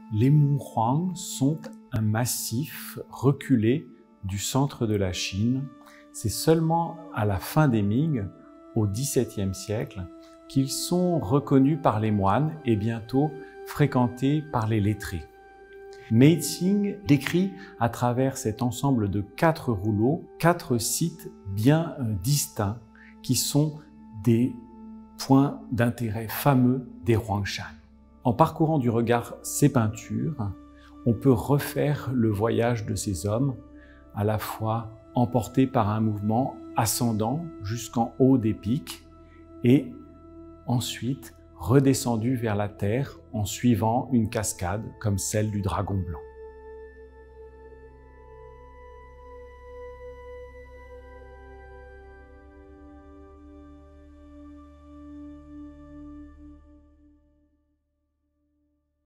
Les Muhuang sont un massif reculé du centre de la Chine. C'est seulement à la fin des Ming, au XVIIe siècle, qu'ils sont reconnus par les moines et bientôt fréquentés par les lettrés. Meizhing décrit à travers cet ensemble de 4 rouleaux, 4 sites bien distincts qui sont des points d'intérêt fameux des Huangshan. En parcourant du regard ces peintures, on peut refaire le voyage de ces hommes, à la fois emportés par un mouvement ascendant jusqu'en haut des pics et ensuite redescendus vers la terre en suivant une cascade comme celle du dragon blanc.